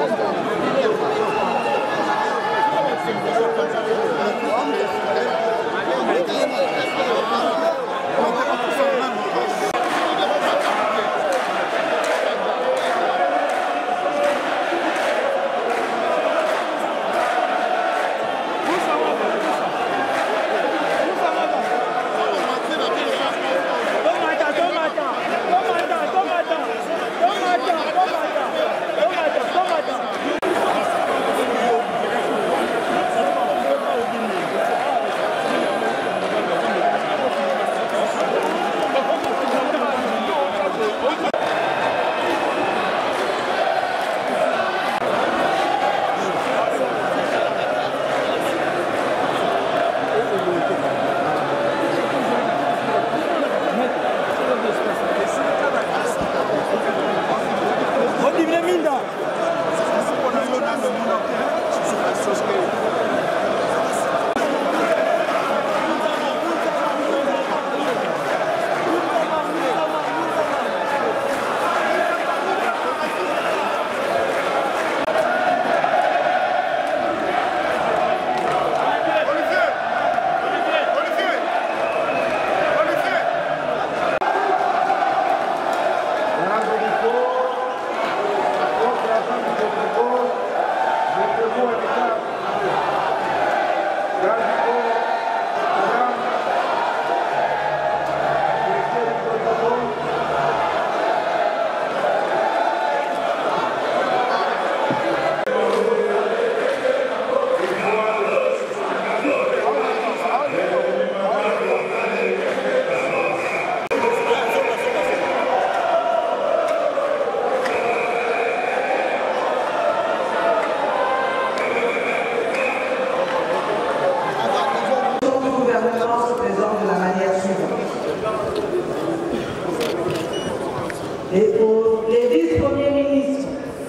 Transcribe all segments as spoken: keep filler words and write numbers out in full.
Et pour les vice-premiers ministres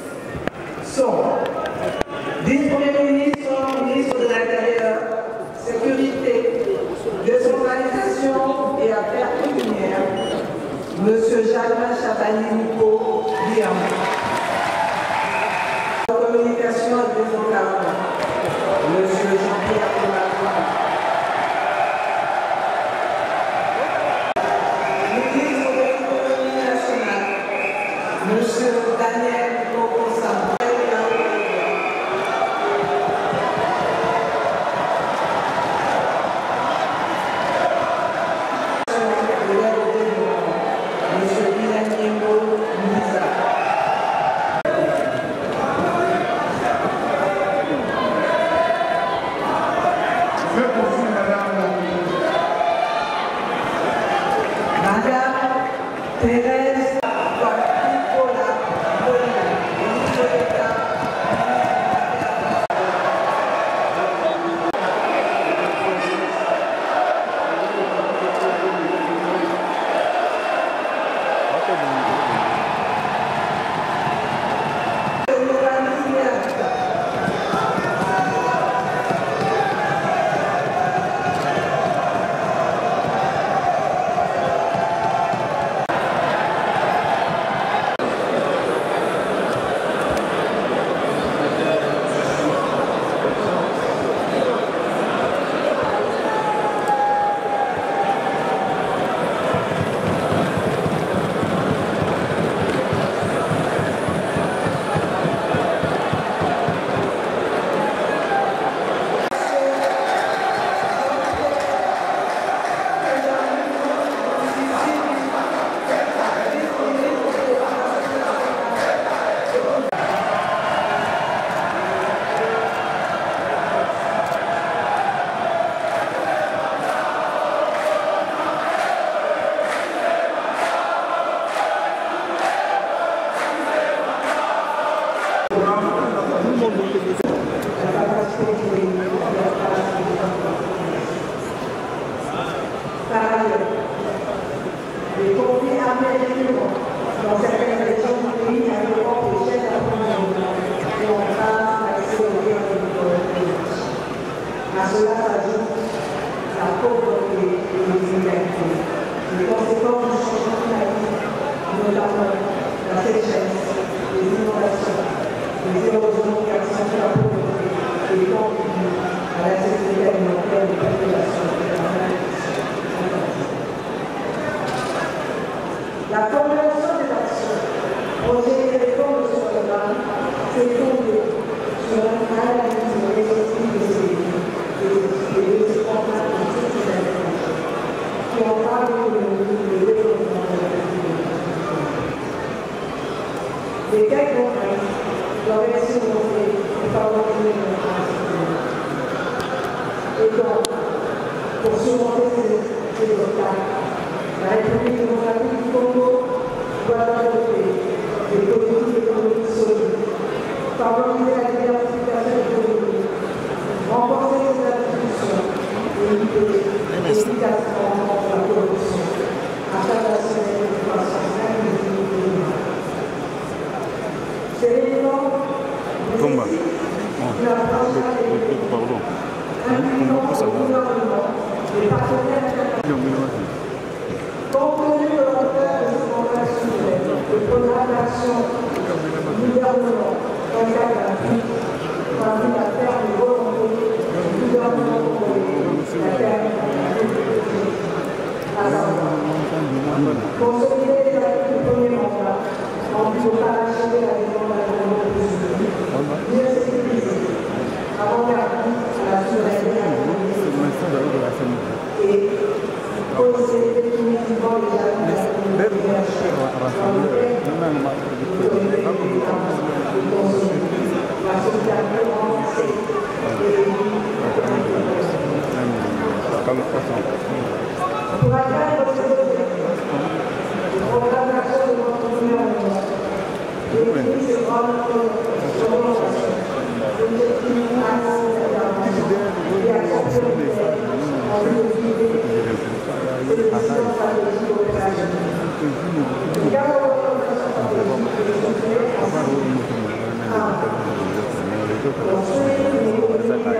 sont vice-premiers ministres sont ministres de l'Intérieur, Sécurité, Décentralisation et Affaires coutumières, M. Jalma Chabani-Nico, Liam. Communication et développement, M. Jean-Pierre Demacroix. Ministre de l'économie nationale, M. Daniel Kokosa. Thérèse Nicolas ministre d'État. Par ailleurs, les conflits armés régionaux dans certaines régions du pays à l'Europe et chez la Communauté et on passe d'accélérer le développement. À cela s'ajoute la pauvreté et les inégalités. Les conséquences du changement climatique, notamment la sécheresse, les inondations, les érosions qui accentuent la pauvreté et contribuent à la sécurité alimentaire des populations. La formulation des actions, projet et réforme de ce programme s'est fondée sur une analyse exhaustive de ces défis et de ces contraintes qui entravent l'économie et le développement de la culture. Les quelques contraintes doivent être surmontées pour favoriser le développement. Et donc, pour surmonter ces, ces obstacles, la République démocratique du Congo doit adopter des politiques économiques solides, favoriser la diversification économique, renforcer les institutions et lutter efficacement contre la corruption afin d'assurer une croissance inclusive et durable. Ces éléments nécessitent une approche stratégique incluant au gouvernement les partenaires internationaux. Compte tenu de l'ampleur de ce programme souverain, le programme d'action du gouvernement vingt-quatre vingt-huit conduit à faire une volonté du gouvernement congolais d'atteindre l'objectif à savoir consolider les acquis du premier mandat en vue de parachever la demande à la mieux sécuriser, avant-garder la souveraineté et poser définitivement les jalons de la communication dans le thème de la solidarité renforcée et pour atteindre ces objectifs, le programme d'action de notre gouvernement définit ses grandes orientations, l'objectif axe d'intervention et action prioritaire en vue de viser les décisions stratégiques opérationnelles. Le cadre de l'orientation stratégique est structuré en cinq niveaux. un. Construire une économie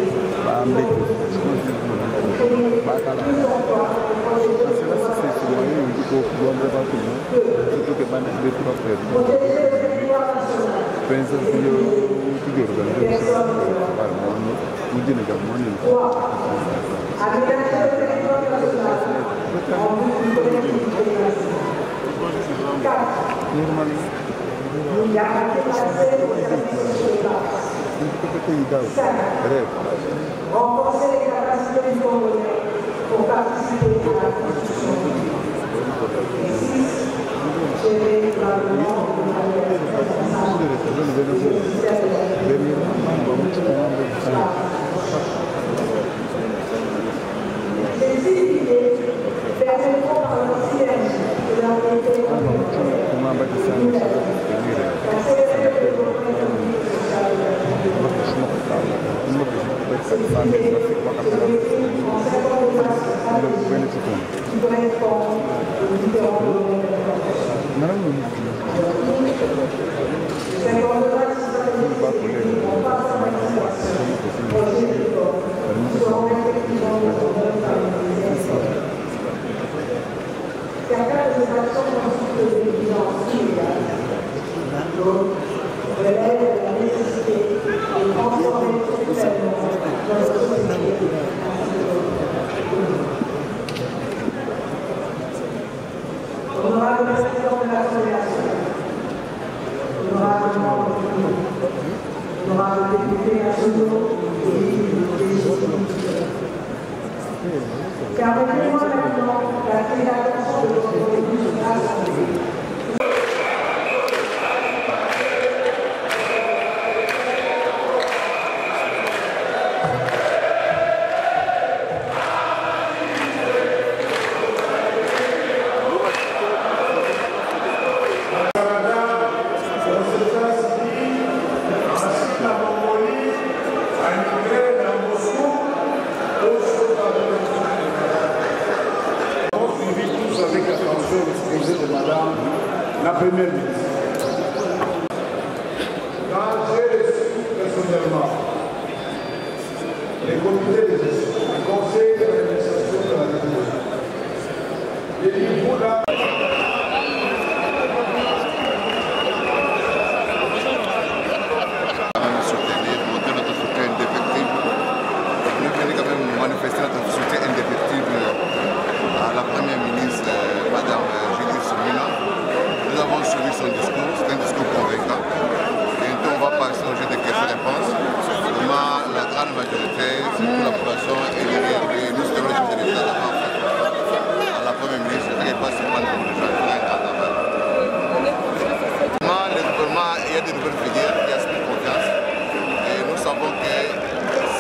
renforcer les capacités du Congolais pour participer à la construction. Et six. Gérer durablement de manière responsable le ministère de l'Agriculture. Ces six idées permettront par leur synergie de leur réalité d'accélérer le développement économique et social de la qui doit répondre aux différents domaines d'intervention. Ces coordonnées stratégiques n'ont pas satisfaction projet de réforme seront effectivement mises par les institutions. Certaines de ces actions constituent des exigences immédiates. D'autres relèvent de la nécessité de transformer structurellement notre société. Honorable président de l'Assemblée nationale, honorable membre du gouvernement, honorable députés nationaux et légitimes. Permettez-moi maintenant d'attirer l'attention de votre audience assemblée. La première ministre. Quand j'ai reçu personnellement les comités de gestion, le conseil de l'administration de la République, j'ai dit, vous là,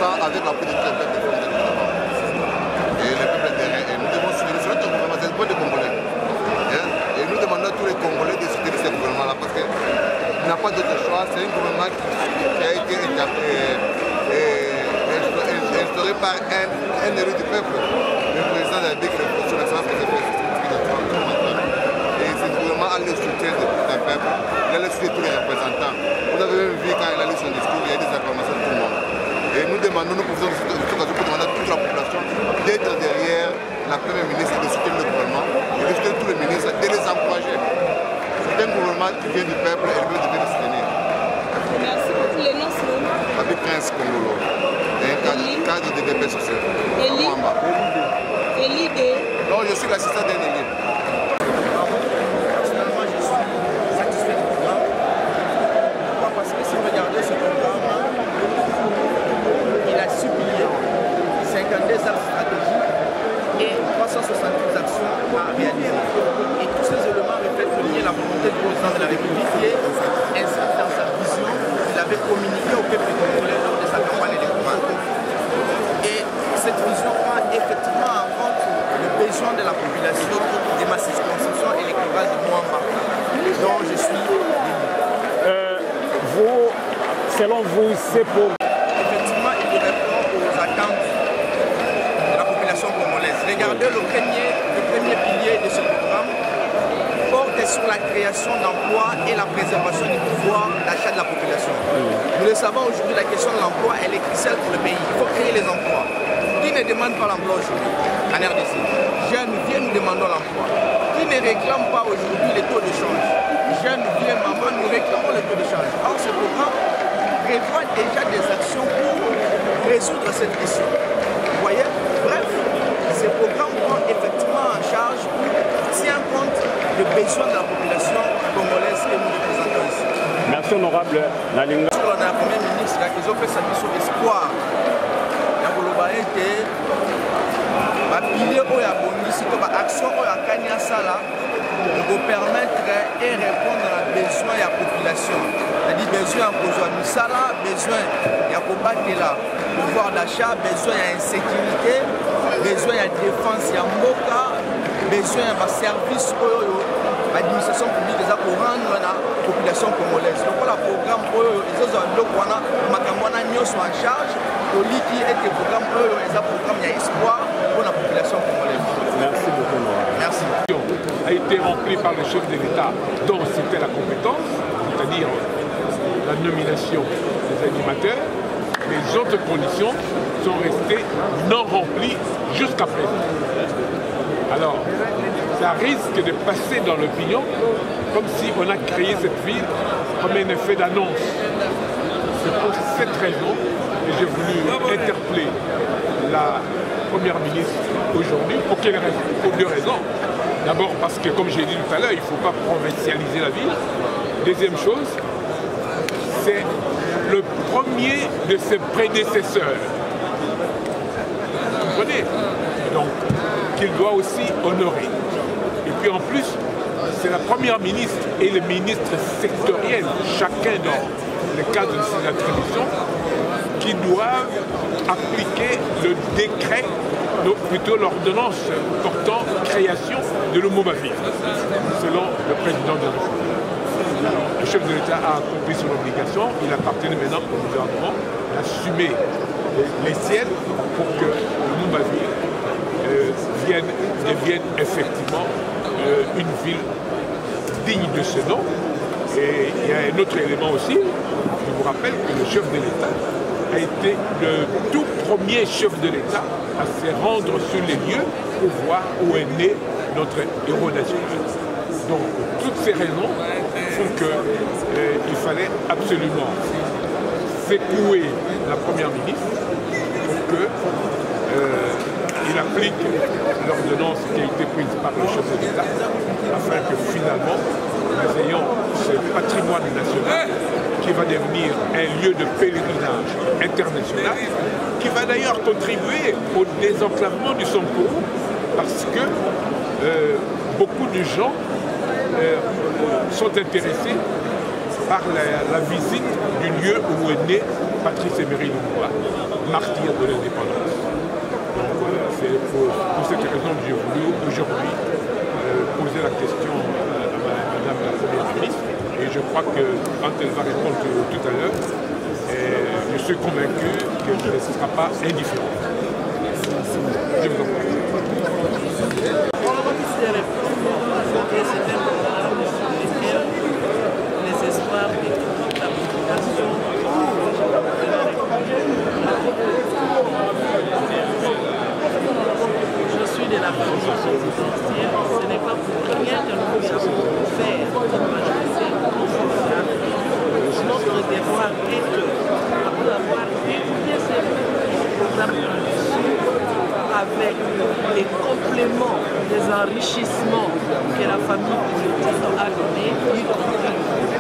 ça avec la politique du peuple de gouvernement. Et le peuple derrière. Et nous devons soutenir ce gouvernement, c'est le point des Congolais. Et nous demandons à tous les Congolais de soutenir ce gouvernement-là parce qu'il n'a pas d'autre choix. C'est un gouvernement qui, qui a été instauré par un, un élu du peuple, le président de la République, son excellence que j'ai fait. Et ce gouvernement a le soutien de tout un peuple, il a le soutien de tous les représentants. Vous avez même vu quand il a lu son discours, il y a des acclamations de tout le monde. Et nous demandons, nous profitons de cette occasion pour demander à toute la population d'être derrière la première ministre et de soutenir le gouvernement et de soutenir tous les ministres, de les encourager. C'est un gouvernement qui vient du peuple et le peuple devait le soutenir. Merci beaucoup. Les noms sont Avec Prince Congolo, un cadre, cadre de D P S social. Eli. Eli de... Non, je suis l'assistant d'un élu. Personnellement, je suis satisfait du programme. Pourquoi? Parce que si vous regardez ce programme, il a supprimé cinquante-deux axes stratégiques et trois cent soixante-douze actions à réaliser. Et tous ces éléments reflètent bien la volonté du président de la République qui est inscrit dans sa vision qu'il avait communiqué au peuple congolais lors de sa campagne électorale. Et cette vision prend effectivement en compte le besoin de la population de ma circonscription électorale de Moamba, dont je suis élu. Euh, vous, selon vous, c'est pour... Effectivement, il répond aux attentes de la population congolaise. Regardez le premier, le premier pilier de ce programme porte sur la création d'emplois et la préservation du pouvoir d'achat de la population. Nous le savons aujourd'hui, la question de l'emploi, elle est cruciale pour le pays. Il faut créer les emplois. Qui ne demande pas l'emploi aujourd'hui en R D C? Jeunes viennent, nous demandons l'emploi. Qui ne réclame pas aujourd'hui les taux de change? Jeunes viennent, maman, nous réclamons les taux de change. Or, ce programme prévoit déjà des actions pour résoudre cette question. Vous voyez? Bref, ce programme prend effectivement en charge, tient compte des besoins de la population congolaise que nous représentons ici. Merci honorable Nalinga. Sur la première ministre, ils ont fait sa mission d'espoir. Ete bapilier oyo abongisi to baaction oyo akani asala permettre et répondre à besoin de la population, c'est-à-dire besoin de kozwa misala, besoin ya kobatela pouvoir d'achat, besoin ya insécurité, besoin ya défense ya mboka, besoin ya service oyo l'administration publique eza korendre na population congolaise. Donc le programme oyo ezozwa biloko wana makambo wana nyonso en charge poliki ete programme oyo eza programme ya espoir pour la population congolaise. Merci beaucoup. Merci. A été rempli par le chef de l'État dont c'était la compétence, c'est-à-dire la nomination des animateurs. Les autres conditions sont restées non remplies jusqu'à présent. Alors, ça risque de passer dans l'opinion comme si on a créé cette ville comme un effet d'annonce. C'est pour cette raison que j'ai voulu interpeller la Première ministre aujourd'hui. Pour quelle raison? Pour deux raisons. D'abord parce que, comme j'ai dit tout à l'heure, il ne faut pas provincialiser la ville. Deuxième chose, c'est le premier de ses prédécesseurs. Vous comprenez? Donc, qu'il doit aussi honorer. Et puis en plus, c'est la Première ministre et les ministres sectoriels, chacun dans le cadre de ses attributions, qui doivent appliquer le décret, donc plutôt l'ordonnance portant création de l'Homobavie, selon le président de la République. Le chef de l'État a accompli son obligation, il appartient maintenant au gouvernement d'assumer les siennes pour que l'Homobavie euh, vienne, devienne effectivement euh, une ville digne de ce nom. Et il y a un autre élément aussi, je vous rappelle que le chef de l'État a été le tout premier chef de l'État à se rendre sur les lieux pour voir où est né notre héros national. Donc, toutes ces raisons font qu'il euh, fallait absolument secouer la Première ministre pour qu'il euh, applique l'ordonnance qui a été prise par le chef de l'État afin que finalement nous ayons ce patrimoine national qui va devenir un lieu de pèlerinage international, qui va d'ailleurs contribuer au désenclavement du Sankuru, parce que euh, beaucoup de gens euh, sont intéressés par la, la visite du lieu où est né Patrice Emery Lumumba. martyrs de l'indépendance. Donc voilà, c'est pour, pour cette raison que j'ai voulu aujourd'hui euh, poser la question à Madame la Première ministre. Et je crois que quand elle va répondre tout à l'heure, je suis convaincu qu'elle ne sera pas indifférente. Je vous en prie. Les espoirs de toute la population. Je suis de la famille présidentielle. Ce n'est pas pour rien que nous avons fait une majorité. Notre devoir est que, après avoir étudié ces programmes avec les compléments des enrichissements que la famille politique a donnés, y compris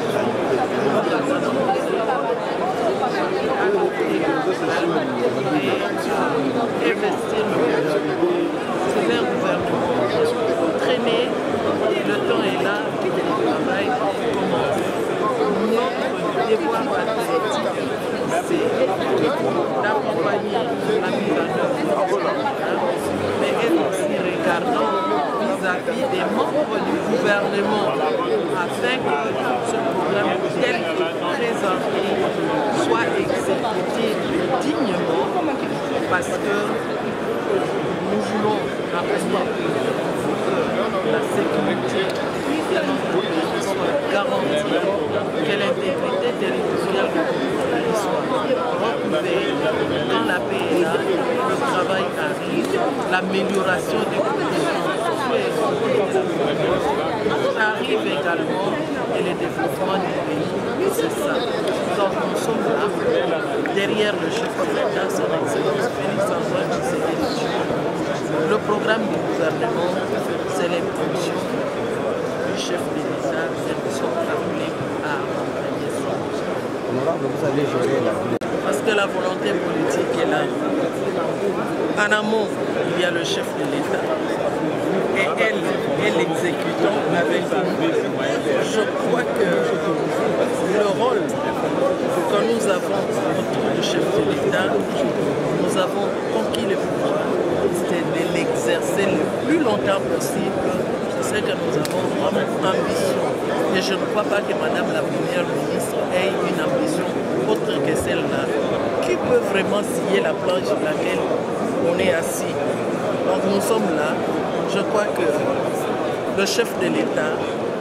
et investir c'est un gouvernement traîné, le temps est là, le travail commence. Notre devoir patriotique, c'est d'accompagner la mise en œuvre du programme, mais être aussi regardant vis-à-vis des membres du gouvernement afin que ce programme tel qu'il est présenté soit exécuté dignement parce que nous voulons rappeler que la sécurité de notre pays soit garantie, que l'intégrité territoriale de notre pays soit retrouvée. Quand la paix est là, le travail arrive, l'amélioration des conditions arrive également et le développement du pays, c'est ça. Donc nous sommes là, derrière le chef de l'État, son Excellence Félix Antoine Tshisekedi. Le programme du gouvernement, c'est l'impulsion du chef de l'État et nous sommes appelés à accompagner ça. Honorable, vous allez gérer la parce que la volonté politique est là. En amont, il y a le chef de l'État. Et elle est l'exécutant avec nous. Je crois que le rôle que nous avons autour du chef de l'État, nous avons conquis le pouvoir. C'est de l'exercer le plus longtemps possible. Je sais que nous avons vraiment ambition. Et je ne crois pas que Madame la Première ministre ait une ambition autre que celle-là. Qui peut vraiment scier la planche sur laquelle on est assis? Donc nous sommes là. Je crois que le chef de l'État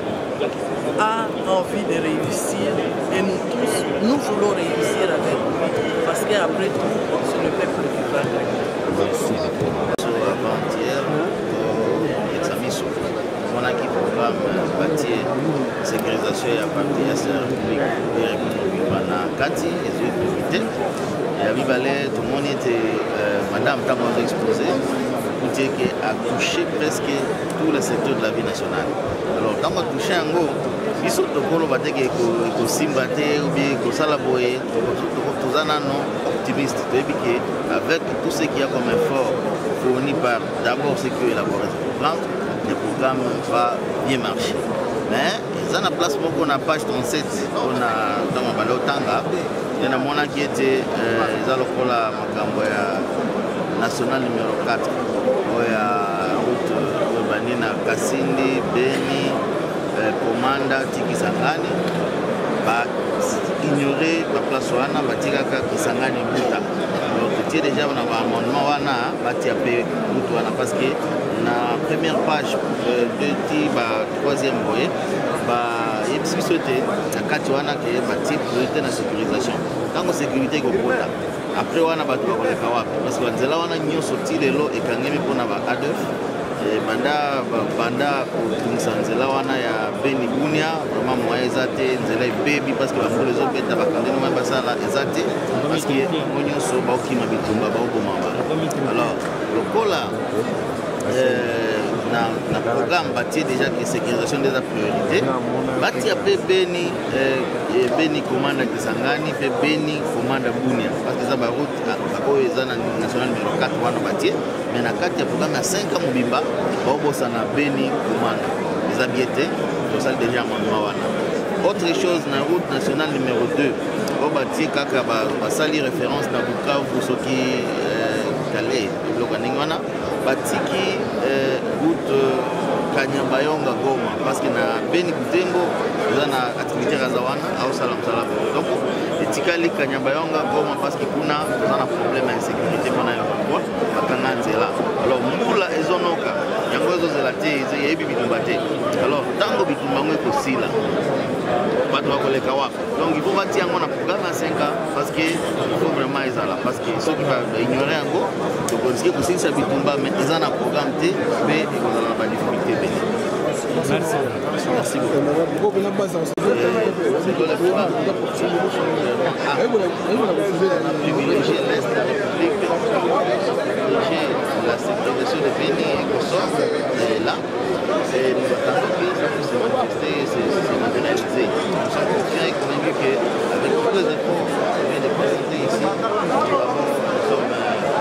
a envie de réussir et nous tous, nous voulons réussir avec lui parce qu'après tout, c'est le peuple qui va gagner. Merci. Avant-hier, l'examen mon équipe programme bâtir sécurisation ya parti ya la République de la République bana kati et les priorités et à Vivalais tout le monde était madame Tango exposé pour dire qu'il a touché presque tous les secteurs de la vie nationale. Alors quand on a touché un go ils sont de colo batte que ko simbate ou bien ko salaboye tous un an optimiste avec tout ce qu'il y a comme effort fourni par d'abord ce qui est élaboré sur le plan, le programme va bien marcher. Mais dans la place où on a page trente-sept, on a dans ma balai au Tanga, il y en a mon qui était dans le pôle national numéro quatre, où il y a route urbaine à Kassindi, Beni, Komanda, Tikisangani, va ignorer la place où on a Tikaka Kisangani Buta. Donc, déjà, on a un amendement parce que la première page de la troisième voie, il y a une société qui a la sécurisation. Quand la sécurité est après, on a parce que nous avons sorti les lots et quand on a Adolf. Banda banda kutunsanzela wana ya Beni Bunia vraiment moyen ezate nzela baby parce que les autres bêtes bakande no mamba sala ezate parce que onyo so ba okima bitumba ba obomamba. Alors le cola na na programme bâti déjà que sécurisation des priorités bâti après Beni Beni commande Kisangani pe Beni commande Bunia parce que ça ba route ako ezana national numéro quatre wana bâti mais na kati ya programme ya cinq ans mobimba baobosa na Beni commande les habiletés donc ça déjà amendement wana. Autre chose na route nationale numéro deux oyo batie kaka basali référence na Bukavu soki kale biloko ndenge wana batiki route Kanyabayonga Goma parce que na Beni Butembo eza na activité raza wana aosala mosala donc etikali Kanyabayonga Goma parce que kuna toza na problème ya insécurité mpona yokakwa bakanga nzela alors mbula ezonoka yango ezozela te yeyebi bitumba te alors ntango bitumba yango ekosila bato bakoleka wa donc il faut batia yango na programme ya cinq ans parce que il faut vraiment ezala parce que soki baignore yango tokorisike kosilisa bitumba mais eza na programme te mpe ekozala na badifficulté ebele. Merci. Merci beaucoup. Privilégier l'Est de la République, privilégier la sécurisation de Béni et Kosovo, et là, et nous attendons que ça puisse se manifester et se matérialiser. Nous sommes confiants et convaincus qu'avec tous les efforts qu'on vient de présenter ici, nous sommes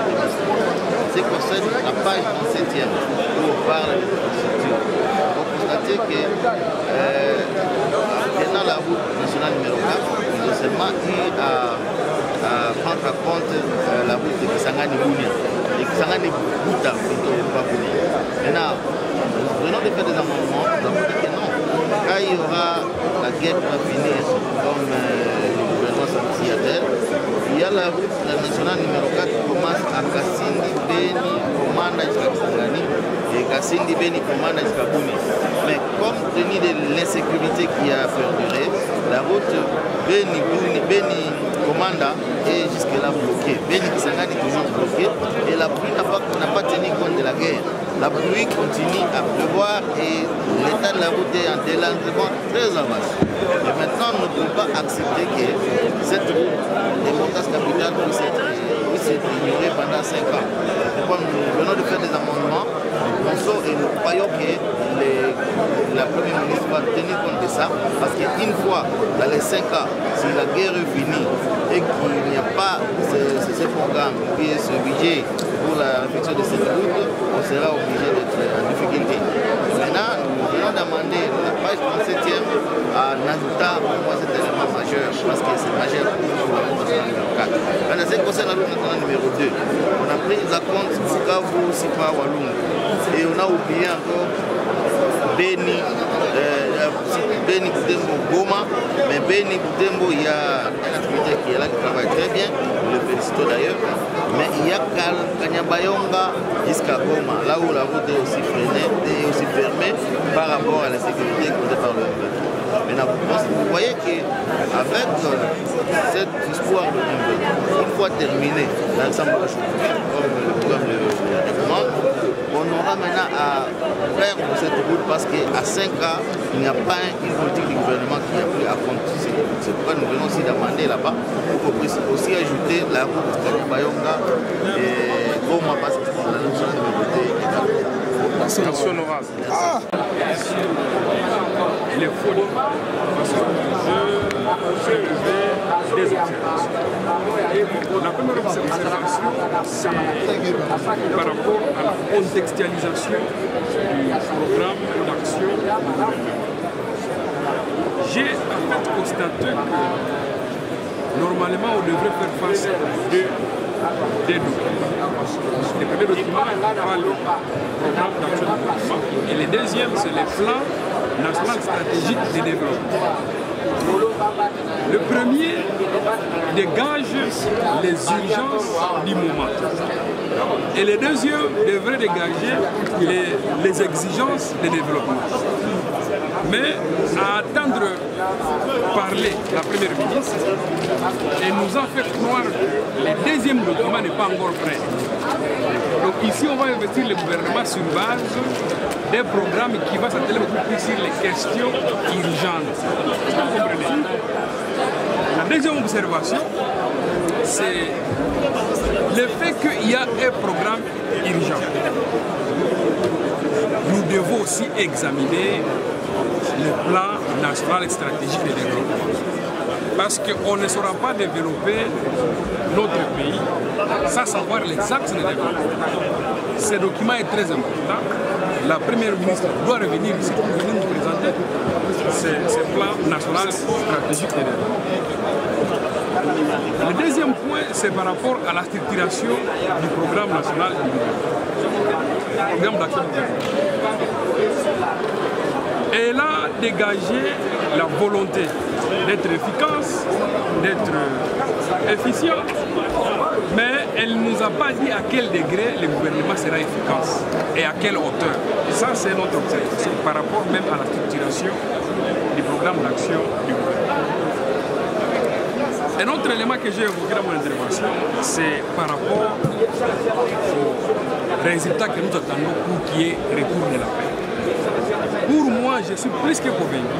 ce qui concerne la page trente-septième, où on parle de l'infrastructure. On peut constater que euh, pendant la route nationale numéro quatre, ils ont seulement eu à, à prendre en compte euh, la route de Kisangani-Bounia. Et Kisangani-Bouta, plutôt pas Bounia. Maintenant, nous venons de faire des amendements, nous avons dit que non. Quand il y aura la guerre qui va finir, comme euh, le gouvernement s'y-attelle, il y a la route la nationale numéro quatre qui commence à Kassindi, Beni, Komanda jusqu'à Kisangani et Kassindi, Beni, Komanda jusqu'à Bouni. Mais compte tenu de l'insécurité qui a perduré, la route Beni, Bouni, Beni, Komanda est jusque-là bloquée. Beni, Kisangani est toujours bloquée et la pluie n'a pas, pas tenu compte de la guerre. La pluie continue à pleuvoir et l'état de la route est en délabrement très avancé. Et maintenant, on ne peut pas accepter que cette route des montages capitales puisse être, puisse être ignorée pendant cinq ans. Pourquoi nous venons de faire des amendements, nous pensons et nous croyons que les, la première ministre va tenir compte de ça, parce qu'une fois dans les cinq ans, si la guerre est finie et qu'il n'y a pas ce, ce, ce programme, puis ce budget pour la réflexion de cette route, on sera obligé d'être en difficulté. Maintenant, nous venons demander la page trente-septième à Nazuta pour moi cet élément majeur, parce que c'est majeur pour la route nationale numéro quatre. Maintenant, ce qui concerne la route nationale numéro deux, on a pris en compte Bukavu, Sipa, Walungu, et on a oublié encore Beni, euh, Beni Butembo, Goma, mais Beni Butembo, il y a une activité qui est là, qui travaille très bien, nous le félicitons d'ailleurs, mais il y a Kanyabayonga jusqu'à Goma, là où la route est aussi freinée et aussi fermée par rapport à la sécurité causée par le gouvernement. Maintenant, vous voyez qu'avec cette histoire de une fois terminé l'ensemble des choses, comme le programme le recommande, on aura maintenant à faire cette route parce qu'à cinq ans, il n'y a pas une politique du gouvernement qui a pris à compte. C'est pourquoi nous venons aussi demander là-bas pour qu'on puisse aussi ajouter la route de Bayonga et Goma parce que c'est la notion de mobilité également. Merci, monsieur honorable. Ah. Il est faux parce que je fais des observations. La première observation, c'est par rapport à la contextualisation du programme d'action. J'ai en fait constaté que normalement on devrait faire face à deux, deux documents. Le premier document parle du programme d'action de développement et le deuxième c'est le plan national stratégique de développement. Le premier dégage les urgences du moment et le deuxième devrait dégager les, les exigences de développement. Mais à attendre parler la première ministre, elle nous a fait croire que le deuxième document n'est pas encore prêt. Donc ici on va investir le gouvernement sur base des programmes qui vont s'atteler beaucoup plus sur les questions urgentes. Vous comprenez? La deuxième observation, c'est le fait qu'il y a un programme urgent. Nous devons aussi examiner le plan national stratégique de développement. Parce qu'on ne saura pas développer notre pays sans savoir les axes de développement. Ce document est très important. La première ministre doit revenir ici pour venir nous présenter ce, ce plan national stratégique de développement. Le deuxième point, c'est par rapport à la structuration du programme national du gouvernement. Programme d'action du gouvernement. Elle a dégagé la volonté d'être efficace, d'être efficient, mais elle ne nous a pas dit à quel degré le gouvernement sera efficace et à quelle hauteur. Et ça, c'est notre observation par rapport même à la structuration du programme d'action du gouvernement. Un autre élément que j'ai évoqué dans mon intervention, c'est par rapport aux résultats que nous attendons pour qu'il y ait retour de la paix. Pour moi, je suis plus que convaincu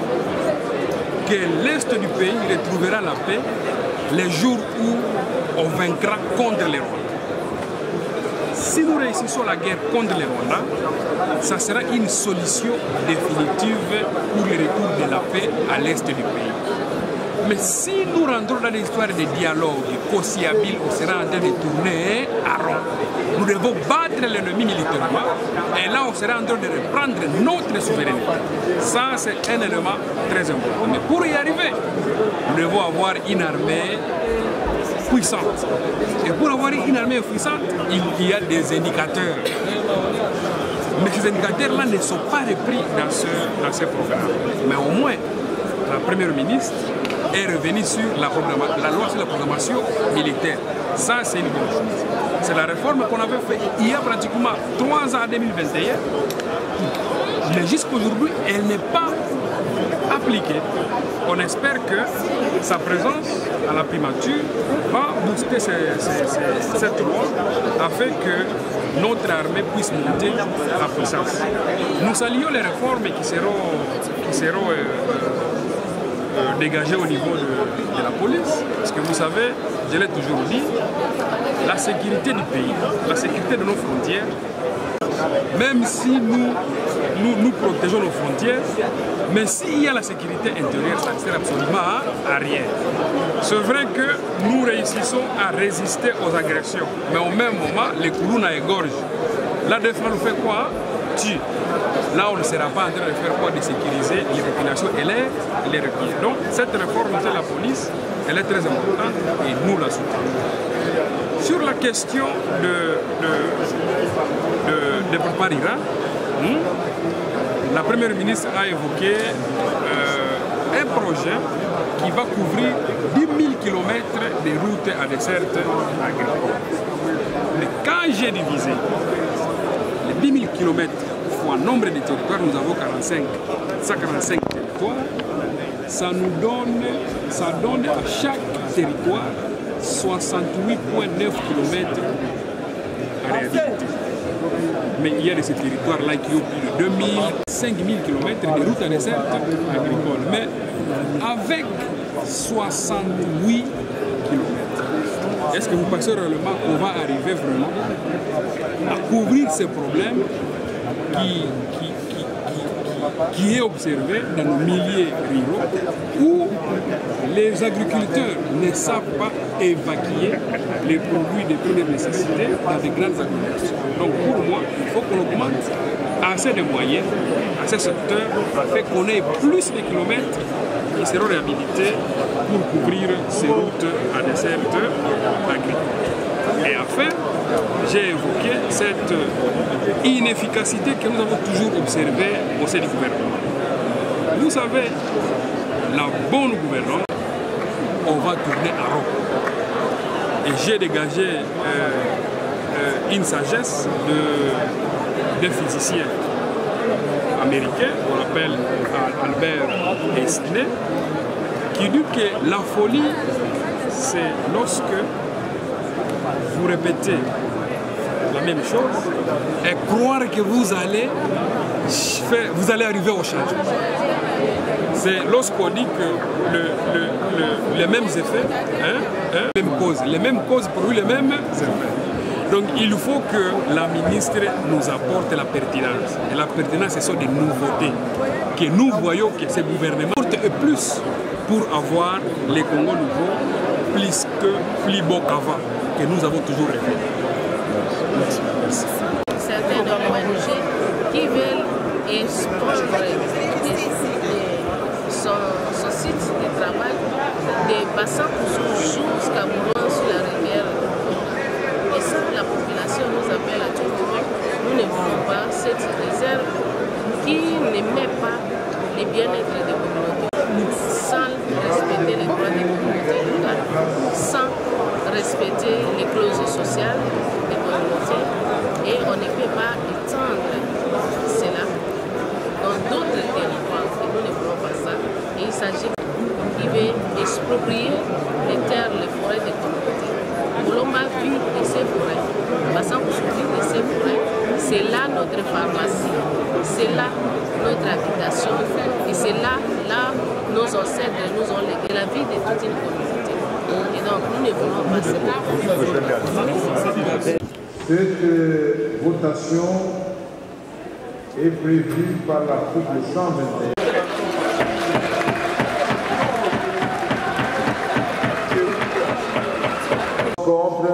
que l'Est du pays retrouvera la paix les jours où on vaincra contre les Rwandais. Si nous réussissons la guerre contre les Rwandais, ça sera une solution définitive pour le retour de la paix à l'Est du pays. Mais si nous rentrons dans l'histoire des dialogues conciliables, on sera en train de tourner à rond. Nous devons battre l'ennemi militairement et là on sera en train de reprendre notre souveraineté. Ça c'est un élément très important. Mais pour y arriver, nous devons avoir une armée puissante. Et pour avoir une armée puissante, il y a des indicateurs. Mais ces indicateurs-là ne sont pas repris dans ce, dans ce programme. Mais au moins, la première ministre est revenue sur la, la loi sur la programmation militaire. Ça, c'est une bonne chose. C'est la réforme qu'on avait faite il y a pratiquement trois ans en deux mille vingt et un. Mais jusqu'aujourd'hui, elle n'est pas appliquée. On espère que sa présence à la primature va booster ces, ces, ces, cette loi afin que notre armée puisse monter la puissance. Nous saluons les réformes qui seront, qui seront euh, euh, dégagées au niveau de, de la police, parce que vous savez, je l'ai toujours dit, la sécurité du pays, la sécurité de nos frontières, même si nous, nous, nous protégeons nos frontières, mais s'il y a la sécurité intérieure, ça ne sert absolument à, à rien. C'est vrai que nous réussissons à résister aux agressions, mais au même moment, les Kourouna égorgent. La défense nous fait quoi? Tue. Là, on ne sera pas en train de faire quoi? De sécuriser les populations et les, les replier. Donc, cette réforme de la police, elle est très importante et nous la soutenons. Sur la question de, de, de, de Paparira, hmm, la première ministre a évoqué euh, un projet qui va couvrir dix mille kilomètres de routes à dessert agricole. Mais quand j'ai divisé les dix mille kilomètres fois nombre de territoires, nous avons quarante-cinq, cent quarante-cinq territoires, ça nous donne, ça donne à chaque territoire soixante-huit virgule neuf kilomètres en réalité. Mais il y a de ces territoires-là qui ont plus de deux mille, cinq mille kilomètres de routes à dessert agricole. Mais avec soixante-huit kilomètres, est-ce que vous pensez réellement qu'on va arriver vraiment à couvrir ces problèmes qui, qui, qui, qui, qui est observé dans nos milliers ruraux où les agriculteurs ne savent pas évacuer les produits de première nécessité dans des grandes agglomérations. Donc pour moi, il faut qu'on augmente assez de moyens à ce secteur afin qu'on ait plus de kilomètres qui seront réhabilités pour couvrir ces routes à dessert agricole. Et enfin, j'ai évoqué cette inefficacité que nous avons toujours observée au sein du gouvernement. Vous savez, la bonne gouvernance, on va tourner à rond. Et j'ai dégagé euh, euh, une sagesse de, de physiciens américains, on appelle Albert Einstein, qui dit que la folie, c'est lorsque vous répétez la même chose et croire que vous allez, faire, vous allez arriver au changement. C'est lorsqu'on dit que le, le, le, les mêmes effets, hein, hein, les mêmes causes, les mêmes causes produisent les mêmes effets. Donc il faut que la ministre nous apporte la pertinence. Et la pertinence, ce sont des nouveautés que nous voyons que ce gouvernement porte plus pour avoir les Congo nouveaux plus que plus beau qu'avant, que nous avons toujours rêvé. Merci. Merci. Certaines O N G qui veulent explorer son, son site de travail des bassins pour son jour collaborons sur la rivière. Et ça, la population nous appelle à tout moment. Nous ne voulons pas cette réserve qui ne met pas le bien-être des communautés sans respecter les droits des communautés locales, sans respecter les clauses sociales des communautés. Et on ne peut pas étendre cela dans d'autres territoires. Et nous ne voulons pas ça. Et il s'agit qui veut exproprier les terres, les forêts des communautés. Bolomba vit de ces forêts. Bassan vit de ces forêts. C'est là notre pharmacie. C'est là notre habitation. Et c'est là, là, nos ancêtres nous ont légué la vie de toute une communauté. Et donc, nous ne voulons pas ça. Cette euh, votation est prévue par l'article cent vingt et un. Contre.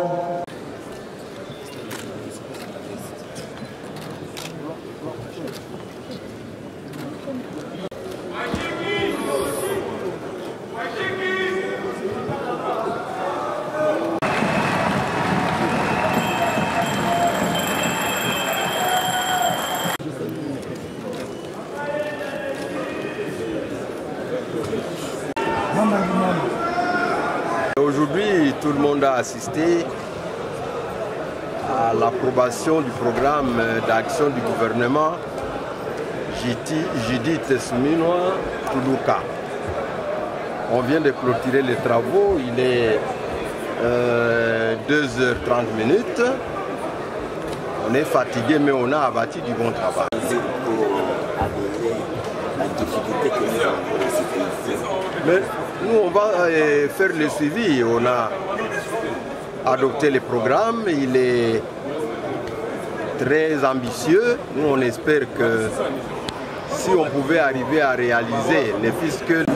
Aujourd'hui, tout le monde a assisté à l'approbation du programme d'action du gouvernement Judith Suminwa Tuluka. On vient de clôturer les travaux, il est euh, deux heures trente minutes. On est fatigué, mais on a abattu du bon travail. Mais nous, on va euh, faire le suivi. On a adopté le programme, il est très ambitieux. Nous, on espère que si on pouvait arriver à réaliser, ne fût-ce que...